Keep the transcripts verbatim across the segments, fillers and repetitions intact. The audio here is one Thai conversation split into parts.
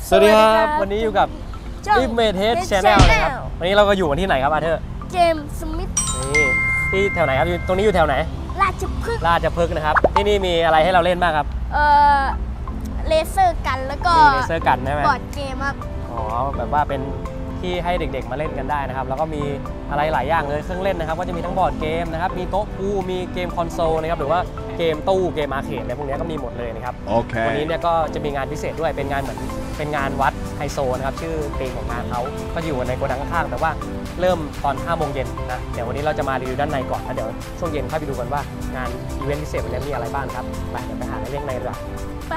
สวัสดีครับวันนี้อยู่กับอิมเมทเฮดชาแนลนะครับวันนี้เราก็อยู่กันที่ไหนครับอาเธอร์เจมส์สมิธนี่ที่แถวไหนครับตรงนี้อยู่แถวไหนราชพฤกษ์ราชพฤกษ์นะครับที่นี่มีอะไรให้เราเล่นบ้างครับเอ่อเลเซอร์กันแล้วก็เลเซอร์กันใช่ไหมบอร์ดเกมครับอ๋อแบบว่าเป็นที่ให้เด็กๆมาเล่นกันได้นะครับแล้วก็มีอะไรหลายอย่างเลยเครื่องเล่นนะครับก็จะมีทั้งบอร์ดเกมนะครับมีโต๊ะพูมีเกมคอนโซลนะครับหรือว่าเกมตู้เกมอาร์เคดอะไรพวกนี้ก็มีหมดเลยนะครับ okay. วันนี้เนี่ยก็จะมีงานพิเศษด้วยเป็นงานเหมือนเป็นงานวัดไฮโซนะครับชื่อธีมของงานเขาก็อยู่ในโกดังข้างๆแต่ว่าเริ่มตอนห้าโมงเย็นนะเดี๋ยววันนี้เราจะมารีวิวด้านในก่อนแล้วเดี๋ยวช่วงเย็นค่อยไปดูกันว่างานอีเวนต์พิเศษวันนี้มีอะไรบ้างครับไปเดี๋ยวไปหาอะไรเล่นในดีกว่าไป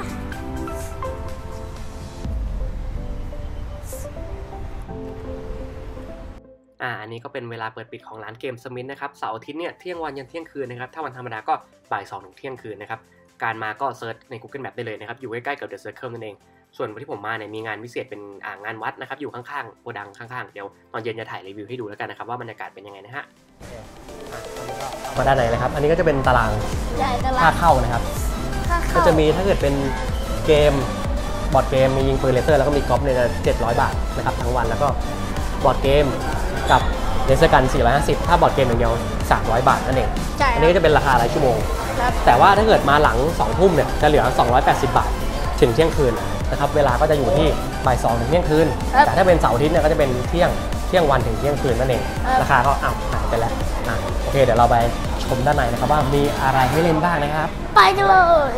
อ่าอันนี้ก็เป็นเวลาเปิดปิดของร้านเกมสมิธนะครับเสาร์อาทิตย์เนี่ยเที่ยงวันยันเที่ยงคืนนะครับถ้าวันธรรมดาก็บ่ายสองถึงเที่ยงคืนนะครับการมาก็เซิร์ชใน Google Map ได้เลยนะครับอยู่ใกล้ๆกับ The Circle นั่นเองส่วนวันที่ผมมาเนี่ยมีงานพิเศษเป็นอ่างานวัดนะครับอยู่ข้างๆโกดังข้างๆเดี๋ยวตอนเย็นจะถ่ายรีวิวให้ดูแล้วกันนะครับว่าบรรยากาศเป็นยังไงนะฮะมาด้านไหนเลยครับอันนี้ก็จะเป็นตารางค่าเข้านะครับก็จะมีถ้าเกิดเป็นเกมบอร์ดเกมมียิงปืนเลเซอร์แล้วก็มีกอล์ฟเนี่ยจะเจ็ดร้อยบาทนะครับทั้งวันแล้วก็บอร์ดเกมกับเลเซอร์กันสี่ร้อยห้าสิบถ้าบอร์ดเกมอย่างเดียวสามร้อยบาทนั่นเองอันนี้ก็จะเป็นราคารายชั่วโมงแต่ว่าถ้าเกิดมาหลังสองทุ่มเนี่ยจะเหลือสองร้อยแปดสิบบาทถึงเที่ยงคืนนะครับเวลาก็จะอยู่ที่บ่ายสองถึงเที่ยงคืนแต่ถ้าเป็นเสาร์อาทิตย์เนี่ยก็จะเป็นเที่ยงเที่ยงวันถึงเที่ยงคืนนั่นเองราคาก็อ้าวหายไปแล้วอ่ะโอเคเดี๋ยวเราไปชมด้านในนะครับว่ามีอะไรให้เล่นบ้างนะครับไปกันเลย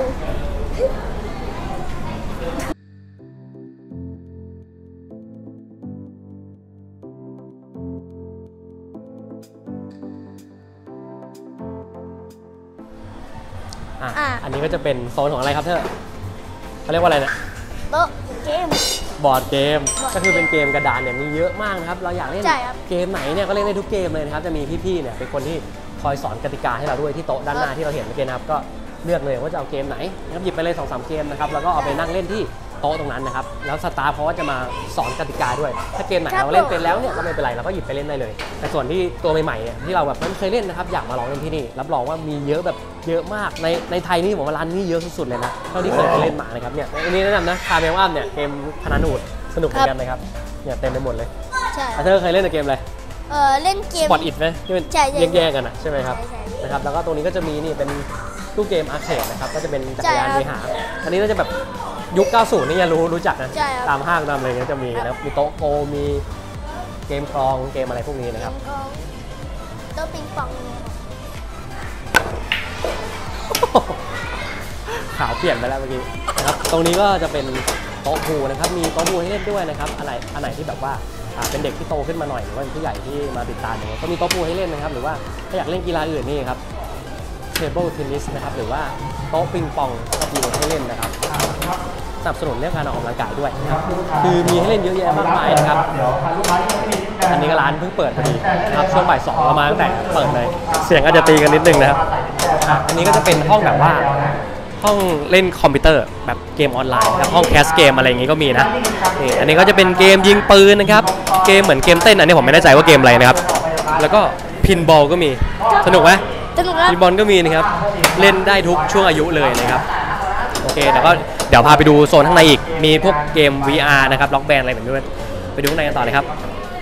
อ่ะอันนี้ก็จะเป็นโซนของอะไรครับเธอเขาเรียกว่าอะไรนะโต๊ะเกมบอร์ดเกมก็คือเป็นเกมกระดานเนี่ยมีเยอะมากนะครับเราอยากเล่นเกมไหนเนี่ยก็เล่นได้ทุกเกมเลยนะครับจะมีพี่ๆเนี่ยเป็นคนที่คอยสอนกติกาให้เราด้วยที่โต๊ะด้านหน้าที่เราเห็นเมื่อกี้นะครับก็เลือกเลยว่าจะเอาเกมไหนนะครับหยิบไปเลย สองสาม เกมนะครับแล้วก็เอาไปนั่งเล่นที่โต๊ะตรงนั้นนะครับแล้วสตาฟเขาก็จะมาสอนกติกาด้วยถ้าเกมไหนเราเล่นเป็นแล้วเนี่ยก็ไม่เป็นไรเราก็หยิบไปเล่นได้เลยแต่ส่วนที่ตัวใหม่ๆเนี่ยที่เราแบบไม่เคยเล่นนะครับอยากมาลองเล่นที่นี่รับรองว่ามีเยอะแบบเยอะมากในในไทยนี่ผมว่าร้านนี้เยอะสุดๆเลยนะเท่าที่เคยไปเล่นมานะครับเนี่ยอันนี้แนะนำนะคาเมลอัมเนี่ยเกมพนันอูฐสนุกเหมือนกันนะครับเนี่ยเต็มไปหมดเลยใช่เธอเคยเล่นเกมอะไรเออเล่นเกมบอทอิทไหมที่มันแยกๆกันอ่ะใช่ไหมครับนะครับแล้วก็ตรงนี้ก็จะมีนี่เป็นตู้เกมอาร์เคดนะครับก็จะเป็นจักรยานเวหาอันนี้ก็จะแบบยุคเก้าสิบนี่ยังรู้รู้จักนะตามห้างตามอะไรก็จะมีนะมีโต๊ะโกมีเกมคลองเกมอะไรพวกนี้นะครับโต๊ะปิงปองขาวเปลี่ยนไปแล้วเมื่อกี้นะครับตรงนี้ก็จะเป็นโต๊ะพูนะครับมีโต๊ะพูให้เล่นด้วยนะครับอะไรอันไหนที่แบบว่าเป็นเด็กที่โตขึ้นมาหน่อยหรือว่าเป็นผู้ใหญ่ที่มาติดตามอย่างเงี้ยก็มีโต๊ะพูให้เล่นนะครับหรือว่าถ้าอยากเล่นกีฬาอื่นนี่ครับเทเบิลเทนนิสนะครับหรือว่าโต๊ะปิงปองก็มีให้เล่นนะครับสนับสนุนเรื่องการออกกำลังกายด้วยคือมีให้เล่นเยอะแยะมากมายนะครับอันนี้ก็ร้านเพิ่งเปิดพอดีนะครับช่วงบ่ายสองประมาณตั้งแต่เปิดเลยเสียงอาจจะตีกันนิดนึงนะครับอันนี้ก็จะเป็นห้องแบบว่าห้องเล่นคอมพิวเตอร์แบบเกมออนไลน์ครับห้องแคสเกมอะไรอย่างงี้ก็มีนะนี่อันนี้ก็จะเป็นเกมยิงปืนนะครับเกมเหมือนเกมเต้นอันนี้ผมไม่แน่ใจว่าเกมอะไรนะครับแล้วก็พินบอลก็มีสนุกไหมพินบอลก็มีนะครับเล่นได้ทุกช่วงอายุเลยนะครับโอเคเดี๋ยวก็เดี๋ยวพาไปดูโซนข้างในอีกมีพวกเกม วี อาร์ นะครับล็อกแบนอะไรแบบนี้ด้วยไปดูข้างในกันต่อเลยครับ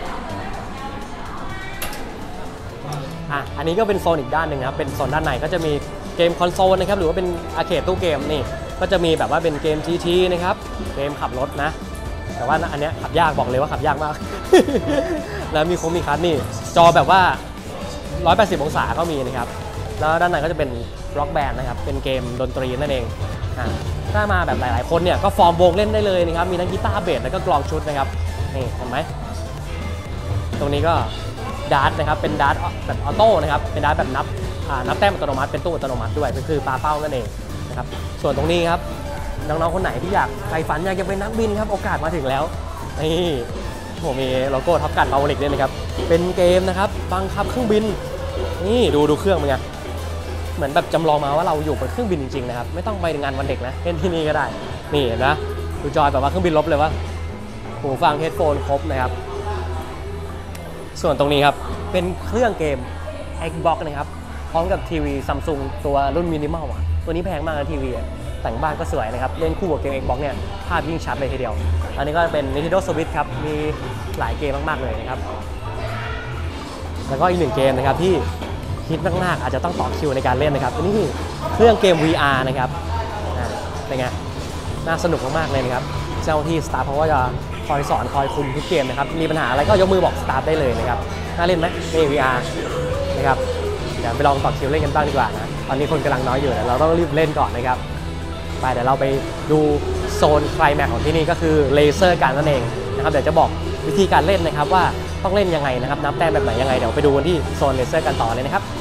อ่ะอันนี้ก็เป็นโซนอีกด้านหนึ่งครับเป็นโซนด้านในก็จะมีเกมคอนโซลนะครับหรือว่าเป็นอาร์เคดตู้เกมนี่ก็จะมีแบบว่าเป็นเกม จี ที นะครับเกมขับรถนะแต่ว่าอันนี้ขับยากบอกเลยว่าขับยากมาก แล้วมีโค้งมีคัสนี่จอแบบว่าหนึ่งร้อยแปดสิบองศาก็มีนะครับแล้วด้านในก็จะเป็นร็อกแบนด์นะครับเป็นเกมดนตรีนั่นเองอ่ะถ้ามาแบบหลายๆคนเนี่ยก็ฟอร์มวงเล่นได้เลยนะครับมีทั้งกีตาร์เบสแล้วก็กลองชุดนะครับนี่เห็นไหมตรงนี้ก็ดาร์ตนะครับเป็นดาร์ตแบบออโต้นะครับเป็นดาร์ตแบบนับนับแต้มอัตโนมัติเป็นตู้อัตโนมัติด้วยก็คือปาเป้านั่นเองนะครับส่วนตรงนี้ครับน้องๆคนไหนที่อยากใฝ่ฝันอยากจะเป็นนักบินครับโอกาสมาถึงแล้วนี่ผมมีโลโก้ท็อปกันมาโอลิกด้วยนะครับเป็นเกมนะครับบังคับเครื่องบินนี่ดูดูเครื่องมันไงเหมือนแบบจำลองมาว่าเราอยู่บนเครื่องบินจริงๆนะครับไม่ต้องไปงานวันเด็กนะเล่นที่นี่ก็ได้นี่นะดูจอยแบบว่าเครื่องบินลบเลยว่าหูฟังเฮดโฟนครบนะครับส่วนตรงนี้ครับเป็นเครื่องเกม Xbox นะครับพร้อมกับทีวี Samsung ตัวรุ่นมินิมอลอ่ะตัวนี้แพงมากนะทีวีแต่งบ้านก็สวยนะครับเล่นคู่กับเกม Xbox เนี่ยภาพยิ่งชัดเลยทีเดียวอันนี้ก็เป็น Nintendo Switch ครับมีหลายเกมมากๆเลยนะครับแล้วก็อีกหนึ่งเกมนะครับที่ฮิตมากๆอาจจะต้องต่อคิวในการเล่นนะครับนี่เครื่องเกม วี อาร์ นะครับเป็นไงน่าสนุกมากๆเลยนะครับเจ้าที่สตาฟเขาก็จะคอยสอนคอยคุมทุกเกมนะครับมีปัญหาอะไรก็ยกมือบอกสตาฟได้เลยนะครับน่าเล่นไหมนี่ วี อาร์ นะครับเดี๋ยวไปลองต่อคิวเล่นกันบ้างดีกว่านะตอนนี้คนกำลังน้อยอยู่แต่เราต้องรีบเล่นก่อนนะครับไปเดี๋ยวเราไปดูโซนไคลแม็กซ์ของที่นี่ก็คือเลเซอร์การนั่นเองนะครับเดี๋ยวจะบอกวิธีการเล่นนะครับว่าต้องเล่นยังไงนะครับนับแต้มแบบไหนยังไงเดี๋ยวไปดูกันที่โซนเลเซอร์กันต่อเลยนะครับ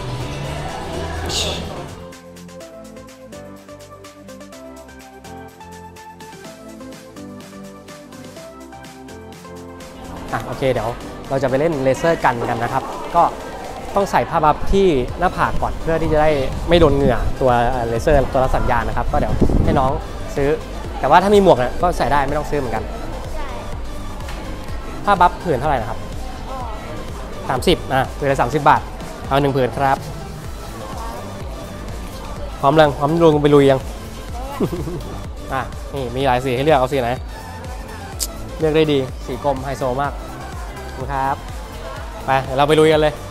อ่ะโอเคเดี๋ยวเราจะไปเล่นเลเซอร์กันกันนะครับก็ต้องใส่ผ้าบัฟที่หน้าผากก่อนเพื่อที่จะได้ไม่โดนเหงื่อตัวเลเซอร์ตัวรับสัญญาณนะครับก็เดี๋ยวให้น้องซื้อแต่ว่าถ้ามีหมวกเนี่ยก็ใส่ได้ไม่ต้องซื้อเหมือนกันผ้าบัฟผืนเท่าไหร่นะครับสามสิบอ่ะผืนละสามสิบบาทเอาหนึ่งผืนครับพร้อมยังพร้อมลงไปลุยยัง อ่ะนี่มีหลายสีให้เลือกเอาสีไหนเลือกได้ดีสีกลมไฮโซมากขอบคุณครับไปเดี๋ยวเราไปลุยกันเลย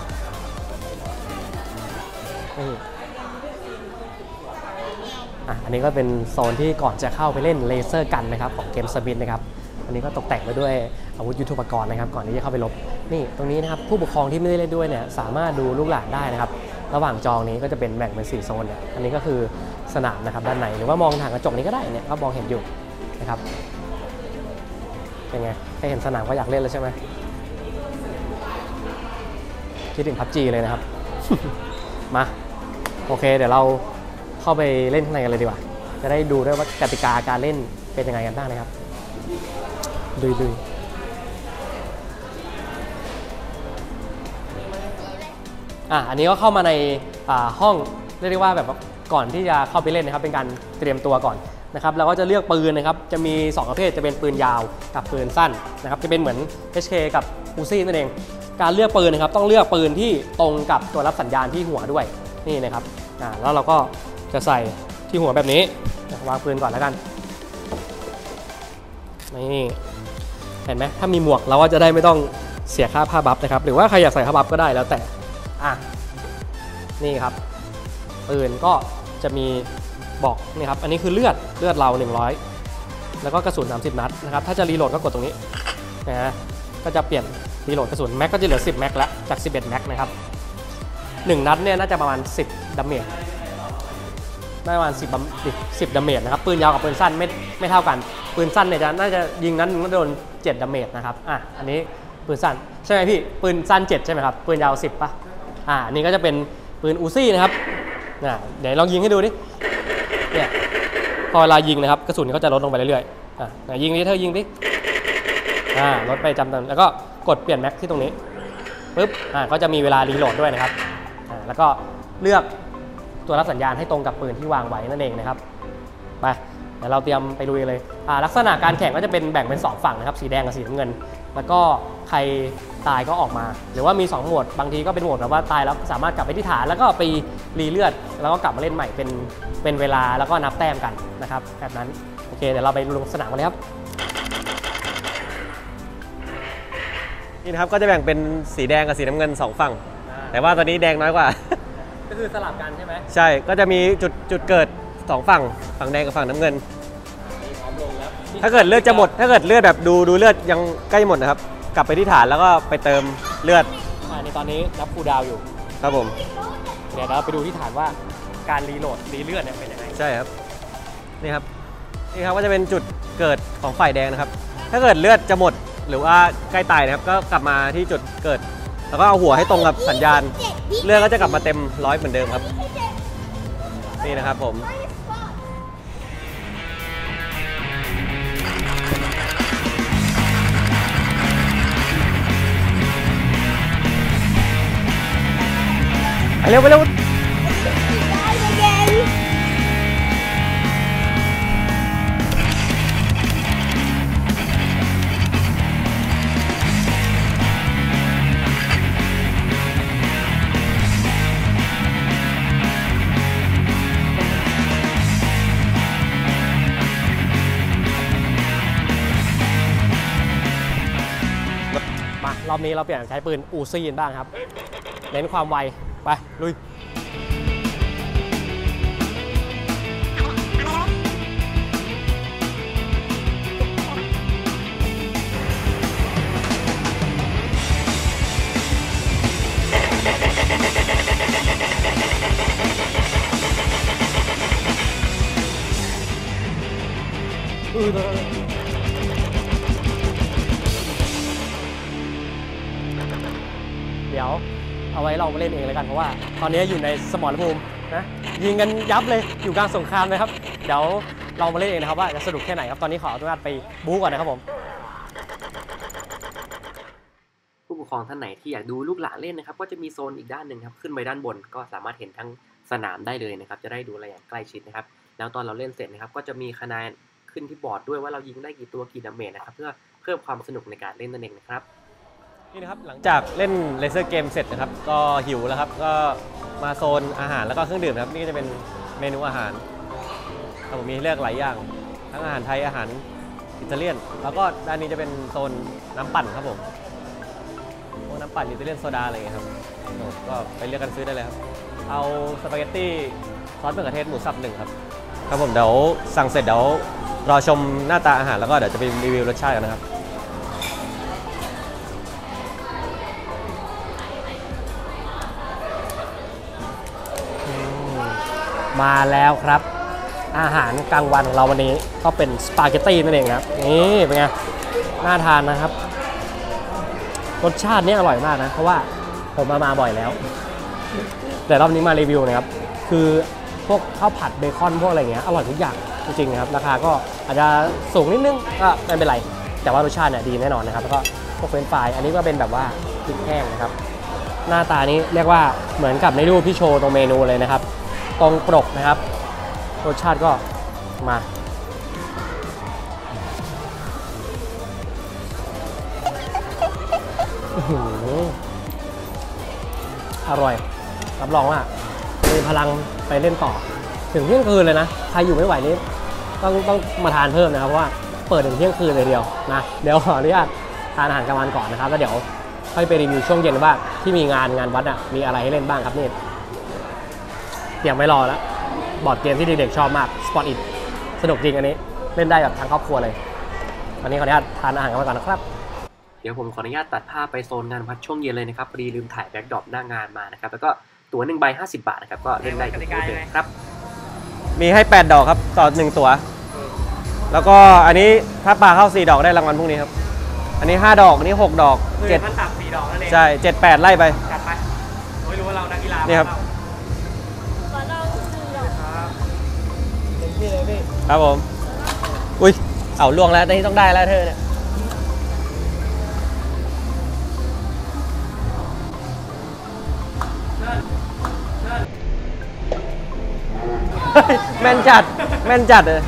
อ่ะอันนี้ก็เป็นโซนที่ก่อนจะเข้าไปเล่นเลเซอร์กันนะครับของเกมสปินนะครับอันนี้ก็ตกแต่งไปด้วยอาวุธยุทโธปกรณ์นะครับก่อนที่จะเข้าไปลบนี่ตรงนี้นะครับผู้ปกครองที่ไม่ได้เล่นด้วยเนี่ยสามารถดูลูกหลานได้นะครับระหว่างจองนี้ก็จะเป็นแบ่งเป็นสี่โซนเนี่ยอันนี้ก็คือสนามนะครับด้านในหรือว่ามองทางกระจกนี้ก็ได้เนี่ยก็มองเห็นอยู่นะครับเป็นไงแค่เห็นสนามก็อยากเล่นแล้วใช่ไหมคิดถึงพับจีเลยนะครับ มาโอเคเดี๋ยวเราเข้าไปเล่นข้างในกันเลยดีกว่าจะได้ดูด้วยว่ากติกาการเล่นเป็นยังไงกันบ้างนะครับดูดูอ่ะอันนี้ก็เข้ามาในห้องเรียกได้ว่าแบบก่อนที่จะเข้าไปเล่นนะครับเป็นการเตรียมตัวก่อนนะครับเราก็จะเลือกปืนนะครับจะมีสองประเภทจะเป็นปืนยาวกับปืนสั้นนะครับจะเป็นเหมือน เอช เค กับ อูซี่ นั่นเองการเลือกปืนนะครับต้องเลือกปืนที่ตรงกับตัวรับสัญญาณที่หัวด้วยนี่นะครับอ่าแล้วเราก็จะใส่ที่หัวแบบนี้วางปืนก่อนแล้วกันนี่เห็นไหมถ้ามีหมวกเราก็จะได้ไม่ต้องเสียค่าผ้าบัฟนะครับหรือว่าใครอยากใส่ผ้าบัฟก็ได้แล้วแต่อ่ะนี่ครับปืนก็จะมีบอกนี่ครับอันนี้คือเลือดเลือดเราหนึ่งร้อยแล้วก็กระสุนสามสิบนัดนะครับถ้าจะรีโหลดก็กดตรงนี้นะฮะก็จะเปลี่ยนรีโหลดกระสุนแม็กก็จะเหลือสิบแม็กแล้วจากสิบเอ็ดแม็กนะครับหนึ่งนัดเนี่ยน่าจะประมาณสิบดาเมจได้ประมาณสิบ สิบดาเมจนะครับปืนยาวกับปืนสั้นไม่ไม่เท่ากันปืนสั้นเนี่ยจะน่าจะยิงนั้นนึงก็โดนเจ็ดดาเมจนะครับอ่ะอันนี้ปืนสั้นใช่ไหมพี่ปืนสั้นเจ็ดใช่ไหมครับปืนยาวสิบป่ะอ่ะอันนี้ก็จะเป็นปืนอูซี่นะครับอ่ะเดี๋ยวลองยิงให้ดูดิเนี่ยพอเวลายิงนะครับกระสุนก็จะลดลงไปเรื่อยๆอ่ะยิงดิเธอยิงดิอ่าลดไปจำตามแล้วก็กดเปลี่ยนแม็กที่ตรงนี้ปุ๊บอ่าก็จะมีเวลารีโหลดด้วยนะครับอ่าแล้วก็เลือกตัวรับสัญญาณให้ตรงกับปืนที่วางไว้นั่นเองนะครับไปเดี๋ยวเราเตรียมไปลุยเลยอ่าลักษณะการแข่งก็จะเป็นแบ่งเป็นสองฝั่งนะครับสีแดงกับสีน้ำเงินแล้วก็ใครตายก็ออกมาหรือว่ามีสองโหมดบางทีก็เป็นโหมดแบบว่าตายแล้วสามารถกลับไปที่ฐานแล้วก็ไปรีเลือดแล้วก็กลับมาเล่นใหม่เป็นเป็นเวลาแล้วก็นับแต้มกันนะครับแบบนั้นโอเคเดี๋ยวเราไปลงสนามกันเลยครับนี่นะครับก็จะแบ่งเป็นสีแดงกับสีน้ำเงินสองฝั่งแต่ว่าตอนนี้แดงน้อยกว่าก็คือสลับกันใช่ไหมใช่ก็จะมีจุดจุดเกิดสองฝั่งฝั่งแดงกับฝั่งน้ำเงินถ้าเกิดเลือดจะหมดถ้าเกิดเลือดแบบดูดูเลือดยังใกล้หมดนะครับกลับไปที่ฐานแล้วก็ไปเติมเลือดในตอนนี้นับคูลดาวน์อยู่ครับผมเดี๋ยวเราไปดูที่ฐานว่าการรีโหลดรีเลือดเนี่ยเป็นยังไงใช่ครับนี่ครับนี่ครับก็จะเป็นจุดเกิดของฝ่ายแดงนะครับถ้าเกิดเลือดจะหมดหรือว่าใกล้ตายนะครับก็กลับมาที่จุดเกิดแล้วก็เอาหัวให้ตรงกับสัญญาณเลือดก็จะกลับมาเต็มร้อยเหมือนเดิมครับนี่นะครับผมไปเร็วไปเร็วอบนี้เราเปลี่ยนใช้ปืนอูซี่บ้างครับเน้นความไวไปลุยเดี๋ยวเอาไว้เราเล่นเองเลยกันเพราะว่าตอนนี้อยู่ในสมรภูมินะยิงกันยับเลยอยู่กลางสงครามเลยครับเดี๋ยวเรามาเล่นเองนะครับว่าจะสนุกแค่ไหนครับตอนนี้ขออนุญาตไปบู๊ก่อนนะครับผมผู้ปกครองท่านไหนที่อยากดูลูกหลานเล่นนะครับก็จะมีโซนอีกด้านหนึ่งครับขึ้นไปด้านบนก็สามารถเห็นทั้งสนามได้เลยนะครับจะได้ดูอะไรอย่างใกล้ชิดนะครับแล้วตอนเราเล่นเสร็จนะครับก็จะมีคะแนนขึ้นที่บอร์ดด้วยว่าเรายิงได้กี่ตัวกี่ดาเมจนะครับเพื่อเพิ่มความสนุกในการเล่นนั่นเองนะครับนี่นะครับหลังจากเล่นเลเซอร์เกมเสร็จนะครับก็หิวแล้วครับก็มาโซนอาหารแล้วก็เครื่องดื่มครับนี่จะเป็นเมนูอาหารผมมีเลือกหลายอย่างทั้งอาหารไทยอาหารอิตาเลียนแล้วก็ด้านนี้จะเป็นโซนน้ำปั่นครับผมพวกน้ำปั่นอิตาเลียนโซดาอะไรอย่างเงี้ยครับก็ไปเลือกกันซื้อได้เลยครับเอาสปาเกตตี้ซอสมะเขือเทศหมูสับหนึ่งครับครับผมเดี๋ยวสั่งเสร็จเดี๋ยวรอชมหน้าตาอาหารแล้วก็เดี๋ยวจะไปรีวิวรสชาติกันนะครับมาแล้วครับอาหารกลางวันของเราวันนี้ก็เป็นสปาเกตตี้นั่นเองครับนี่เป็นไงน่าทานนะครับรสชาตินี่อร่อยมากนะเพราะว่าผมมามาบ่อยแล้วแต่รอบนี้มารีวิวนะครับคือพวกข้าวผัดเบคอนพวกอะไรเงี้ยอร่อยทุกอย่างจริงๆครับราคาก็อาจจะสูงนิดนึงก็ไม่เป็นไรแต่ว่ารสชาติเนี่ยดีแน่นอนนะครับแล้วก็พวกเฟรนช์ฟรายอันนี้ก็เป็นแบบว่าพริกแห้งนะครับหน้าตานี้เรียกว่าเหมือนกับในรูปที่โชว์ตรงเมนูเลยนะครับตรงปกนะครับรสชาติก็มาอร่อยรับรองว่ามีพลังไปเล่นต่อถึงเที่ยงคืนเลยนะใครอยู่ไม่ไหวนี้ต้องต้องมาทานเพิ่มนะครับเพราะว่าเปิดถึงเที่ยงคืนเลยเดียวนะเดี๋ยวขออนุญาตทานอาหารกลางวันก่อนนะครับแล้วเดี๋ยวค่อยไปรีวิวช่วงเย็นว่าที่มีงานงานวัดอ่ะมีอะไรให้เล่นบ้างครับนี่เตรียมไว้รอแล้วบอร์ดเกมที่เด็กๆชอบมาก Spot It สนุกจริงอันนี้เล่นได้แบบทั้งครอบครัวเลยวันนี้ขออนุญาตทานอาหารกันก่อนนะครับเดี๋ยวผมขออนุญาตตัดภาพไปโซนงานวัดช่วงเย็นเลยนะครับพอดีลืมถ่ายแบ็คดรอปหน้างานมานะครับแล้วก็ตั๋วหนึ่งใบห้าสิบบาทนะครับก็เล่นได้ทุกคนเลยครับมีให้แปดดอกครับต่อหนึ่งตั๋วแล้วก็อันนี้ถ้าปลาเข้าสี่ดอกได้รางวัลพวกนี้ครับอันนี้ห้าดอกอันนี้หกดอกเจ็ดขั้นต่ำสี่ดอกนั่นเองใช่เจ็ดแปดไล่ไปจัดไปไม่รู้ว่าเรานักกีฬานี่ครับครับผมอุ้ยเอาล่วงแล้วนี่ต้องได้แล้วเธอเนี่ยแม่นจัดแม่นจัดเลย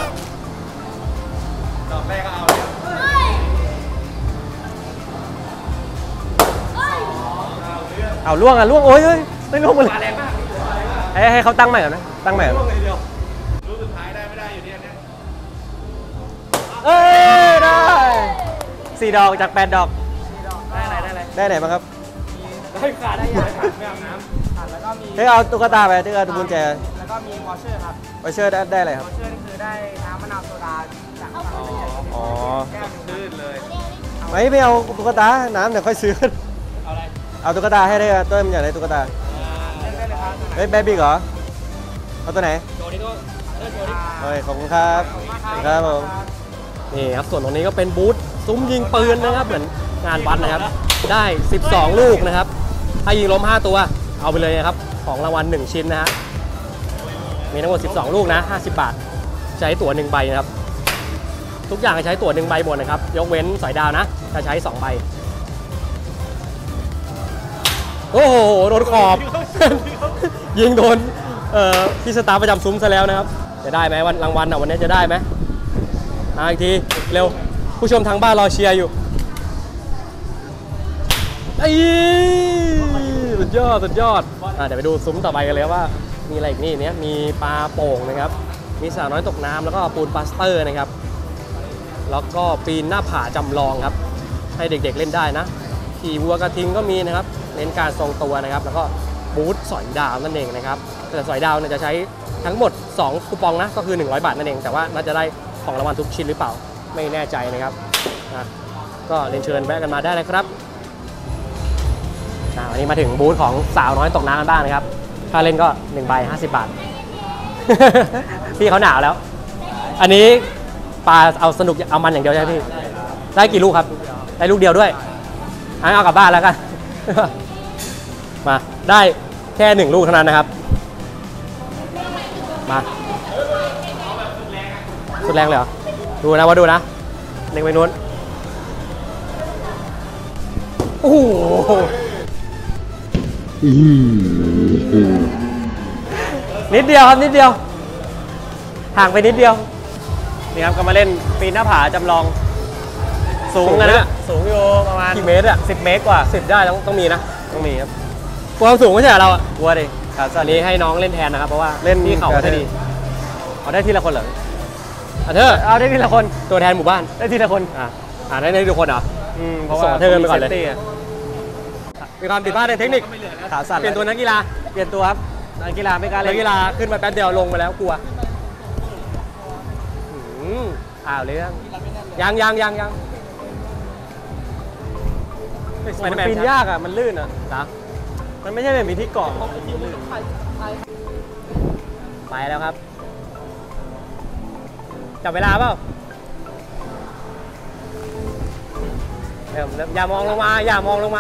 ดอกแรกก็เอาเอาล่วงอ่ะล่วงโอ้ยไม่ล่วงเลยให้ให้เขาตั้งใหม่ก่อนนะตั้งใหม่ก่อนรู้สุดท้ายได้ไม่ได้อยู่ที่อันนี้เอ้ยได้สี่ดอกจากแปดดอกได้อะไรได้อะไรได้ไหนบ้างครับได้ขาได้ยาขาไม่อาบน้ำขาแล้วก็มีให้เอาตุ๊กตาไปตุ๊กตาตุ๊กกุญแจแล้วก็มีวอชเชอร์ครับวอชเชอร์ได้ได้อะไรครับวอชเชอร์นี่คือได้น้ำมะนาวโซดาจากอ๋อแก้วลื่นเลยไม่ไม่เอาตุ๊กตาน้ำเดี๋ยวค่อยซื้อเอาอะไรเอาตุ๊กตาให้ได้ต้นมันอยากได้ตุ๊กตาเฮ้ยเบบี้เหรอเอาตัวไหนโจนี่ก็เลือกโจนี่โอ้ยขอบคุณครับครับผมนี่ครับส่วนตรงนี้ก็เป็นบูธซุ้มยิงปืนนะครับเหมือนงานวัดนะครับได้สิบสองลูกนะครับถ้ายิงล้มห้าตัวเอาไปเลยนะครับของรางวัลหนึ่งชิ้นนะฮะมีทั้งหมดสิบสองลูกนะห้าสิบบาทใช้ตั๋วหนึ่งใบนะครับทุกอย่างใช้ตั๋วหนึ่งใบหมดนะครับยกเว้นสอยดาวนะจะใช้สองใบโอ้โหโดนขอบยิงโดนพี่สตาร์ประจำซุ้มซะแล้วนะครับจะได้ไหมวันรางวัลอ่ะวันนี้จะได้ไหมมาอีกทีเร็วผู้ชมทางบ้านรอเชียร์อยู่ไอ้สุดยอดสุดยอดอ่ะเดี๋ยวไปดูซุ้มต่อไปกันเลยว่ามีอะไรอีกนี่เนี้ยมีปลาโป่งนะครับมีสาวน้อยตกน้ำแล้วก็ปูนปาสเตอร์นะครับแล้วก็ปีนหน้าผาจำลองครับให้เด็กๆเล่นได้นะขี่วัวกระทิงก็มีนะครับเน้นการทรงตัวนะครับแล้วก็บูธสอยดาวนั่นเองนะครับแต่สอยดาวเนี่ยจะใช้ทั้งหมดสองคูปองนะก็คือหนึ่งร้อยบาทนั่นเองแต่ว่าน่าจะได้ของรางวัลทุกชิ้นหรือเปล่าไม่แน่ใจนะครับนะก็เรียนเชิญแวะกันมาได้เลยครับวันนี้มาถึงบูธของสาวน้อยตกน้ำกันบ้างนะครับค่าเล่นก็หนึ่งใบห้าสิบบาท พี่เขาหนาวแล้วอันนี้ปลาเอาสนุกเอามันอย่างเดียวใช่ไหมพี่ได้กี่ลูกครับได้ลูกเดียวด้วยงั้นเอากลับบ้านแล้วกัน มาได้แค่หนึ่งลูกเท่านั้นนะครับมาสุดแรงเลยเหรอดูนะว่าดูนะเล็งไปนู้นโอ้โหนิดเดียวครับนิดเดียวห่างไปนิดเดียวนี่ครับก็มาเล่นปีนหน้าผาจำลองสูงนะสูงอยู่ประมาณกี่เมตรอะสิบเมตรกว่าสิบได้ต้องต้องมีนะต้องมีครับความสูงไม่ใช่เราอะกลัวดิครับตอนนี้ให้น้องเล่นแทนนะครับเพราะว่าเล่นที่เขาได้ดีเอาได้ทีละคนเหรอเอาเธอเอาได้ทีละคนตัวแทนหมู่บ้านได้ทีละคนอ่าอ่าได้ได้ทีละคนเหรออืมเพราะว่าเธอไปก่อนเลยมีความผิดพลาดในเทคนิคขาสั่นเปลี่ยนตัวนักกีฬาเปลี่ยนตัวครับนักกีฬาไม่กล้าเล่นนักกีฬาขึ้นมาแป๊บเดียวลงมาแล้วกลัวอ้าวเรื่องยังยังยังยังมันปีนยากอ่ะมันลื่นอ่ะนะมันไม่ใช่แบบมีที่เกาะไปแล้วครับจับเวลาเปล่าอย่ามองลงมาอย่ามองลงมา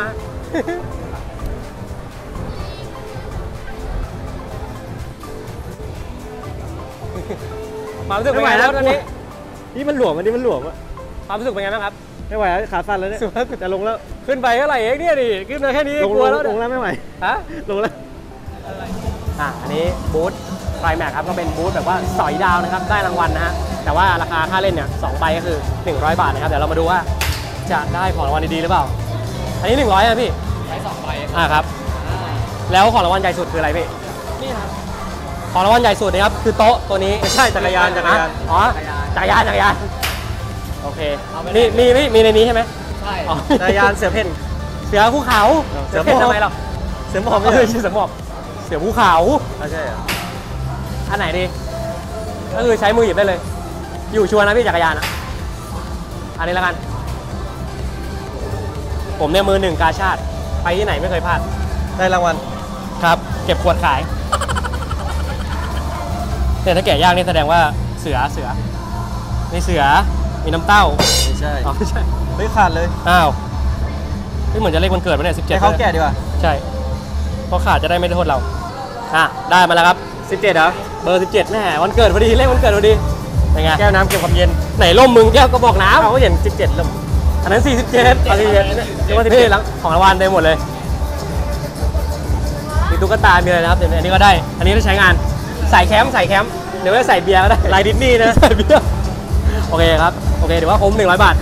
ความรู้สึกเป็นไงแล้วตอนนี้นี่มันหลวมอันนี้มันหลวมอะความรู้สึกเป็นไงบ้างครับไม่ไหวขาสั่นแล้วเนี่ยจะลงแล้วขึ้นไปเท่าไหร่เองเนี่ยดิขึ้นมาแค่นี้กลัวแล้วลงแล้วไม่ไหวฮะลงแล้วอ่ะอันนี้บูธไฟแม็กครับก็เป็นบูธแบบว่าสอยดาวนะครับได้รางวัลนะฮะแต่ว่าราคาค่าเล่นเนี่ยสองใบก็คือหนึ่งร้อยบาทนะครับเดี๋ยวเรามาดูว่าจะได้ของรางวัลดีๆหรือเปล่าอันนี้หนึ่งร้อยนะพี่ใช้สองใบอ่ะครับแล้วของรางวัลใหญ่สุดคืออะไรพี่นี่ครับของรางวัลใหญ่สุดนะครับคือโต๊ะตัวนี้ไม่ใช่จักรยานจักรยานอ๋อจักรยานจักรยานโอเคนี่มีมีมีในนี้ใช่ไหมใช่จักรยานเสือเพ่นเสือภูเขาเสือเพ่นทำไมเราเสือหมอบไม่ใช่เสือหมอบเสือภูเขาใช่อันไหนดีก็คือใช้มือหยิบได้เลยอยู่ชัวร์นะพี่จักรยานอ่ะอันนี้แล้วกันผมเนี่ยมือหนึ่งกาชาติไปที่ไหนไม่เคยพลาดได้รางวัลครับเก็บขวดขายแต่ถ้าแกะยากนี่แสดงว่าเสือเสือมีเสือมีน้ำเต้าไม่ใช่อ๋อไม่ใช่ไม่ขาดเลยอ้าวนี่เหมือนจะเลขวันเกิดมาเนี่ยสิบเจ็ดให้เขาแกะดีกว่าใช่เพราะขาดจะได้ไม่โทษเราอ่ะได้มาแล้วครับสิบเจ็ดเหรอเบอร์สิบเจ็ดแน่วันเกิดพอดีเลขวันเกิดพอดีเป็นไงแก้วน้ำเก็บความเย็นไหนร่มมึงแก้วกระบอกน้ำเขาเห็นสิบเจ็ดร่มอันนั้นสี่สิบเจ็ดอันนี้เรียกว่าสิบเจ็ดแล้วของรางวัลได้หมดเลยมีตุ๊กตามีอะไรนะครับเดี๋ยวอันนี้ก็ได้อันนี้ต้องใช้งานใส่แคมป์ใส่แคมป์เดี๋ยวจะใส่เบียร์ก็ได้ลายดิสนีย์นะใส่เบียร์โอเคครับโอเคเดี๋ยวว่าคุ้มหนึ่งร้อยบาท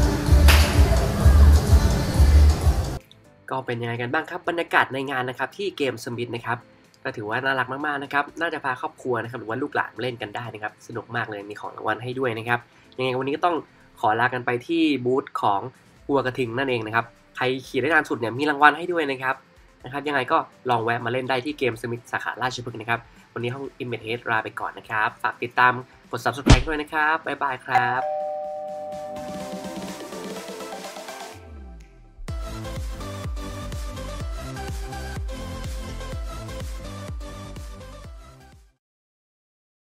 ก็เป็นยังไงกันบ้างครับบรรยากาศในงานนะครับที่เกมสมิธนะครับก็ถือว่าน่ารักมากๆนะครับน่าจะพาครอบครัวนะครับหรือว่าลูกหลานมาเล่นกันได้นะครับสนุกมากเลยมีของรางวัลให้ด้วยนะครับยังไงวันนี้ก็ต้องขอลากันไปที่บูธของวัวกระทิงนั่นเองนะครับใครขี่ได้นานสุดเนี่ยมีรางวัลให้ด้วยนะครับนะครับยังไงก็ลองแวะมาเล่นได้ที่เกมสมิธสาขาราชพฤกษ์นะครับวันนี้ห้อง Image Head ลาไปก่อนนะครับฝากติดตามกด ซับสไครบ์ ด้วยนะครับบ๊ายบายครับ